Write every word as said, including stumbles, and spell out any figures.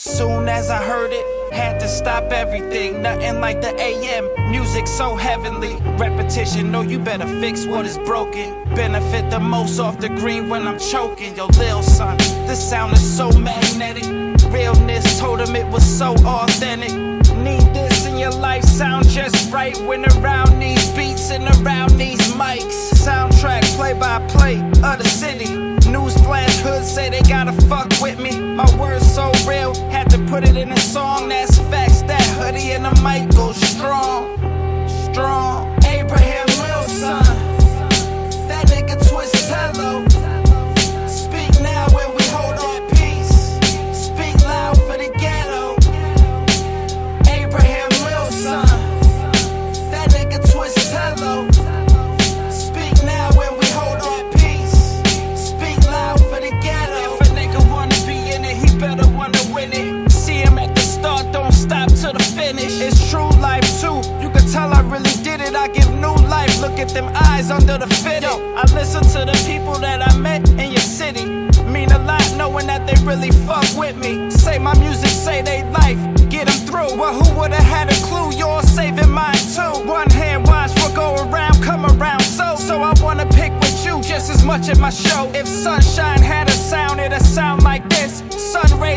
Soon as I heard it, had to stop everything. Nothing like the A M, music so heavenly. Repetition, no, you better fix what is broken. Benefit the most off the green when I'm choking. Yo, lil son, this sound is so magnetic. Realness told him it was so authentic. Need this in your life, sound just right when around these beats and around these mics. Soundtrack play by play of the city. Newsflash, hood say they gotta fuck with me. My words so real, had to put it in a song. That's facts, that hoodie and the mic go strong. Strong. Abraham Wilson, that nigga twist hello. Speak now when we hold our peace. Speak loud for the ghetto. Abraham Wilson, that nigga twist hello. Speak now when we hold our peace. Speak loud for the ghetto. If a nigga wanna be in it, he better wanna win it. See him at the start, don't stop to the finish. It's true life too, you can tell I really did it. I give new life, look at them eyes under the fitted. Yo, I listen to the people that I met in your city. Mean a lot knowing that they really fuck with me. Say my music, say they life, get them through. Well, who would've had a clue? You're saving mine too. One hand watch what go around, come around. So, so I wanna pick with you just as much as my show. If sunshine had a sound, it'd sound like this. Sun rays